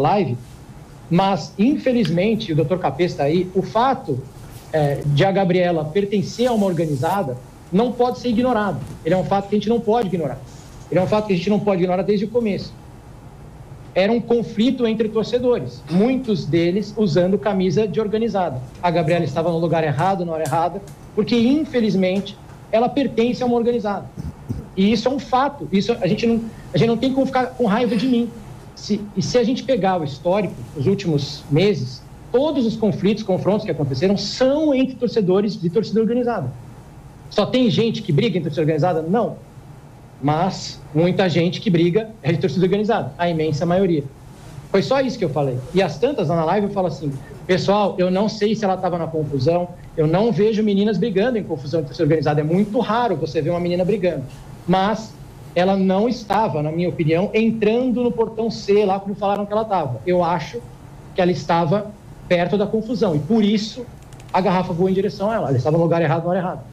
live, mas, infelizmente, o Dr. Capês está aí, o fato de a Gabriela pertencer a uma organizada não pode ser ignorado. Ele é um fato que a gente não pode ignorar. Ele é um fato que a gente não pode ignorar desde o começo. Era um conflito entre torcedores, muitos deles usando camisa de organizada. A Gabriela estava no lugar errado, na hora errada, porque, infelizmente, ela pertence a uma organizada. E isso é um fato. Isso a gente não tem como ficar com raiva de mim. Se a gente pegar o histórico, os últimos meses, todos os conflitos, confrontos que aconteceram são entre torcedores de torcida organizada. Só tem gente que briga em torcida organizada? Não. Mas muita gente que briga é de torcida organizada, a imensa maioria. Foi só isso que eu falei. E as tantas lá na live eu falo assim, pessoal, eu não sei se ela estava na confusão, eu não vejo meninas brigando em confusão de torcida organizada. É muito raro você ver uma menina brigando. Mas ela não estava, na minha opinião, entrando no portão C, lá como falaram que ela estava. Eu acho que ela estava perto da confusão. E por isso a garrafa voou em direção a ela. Ela estava no lugar errado, na hora errada.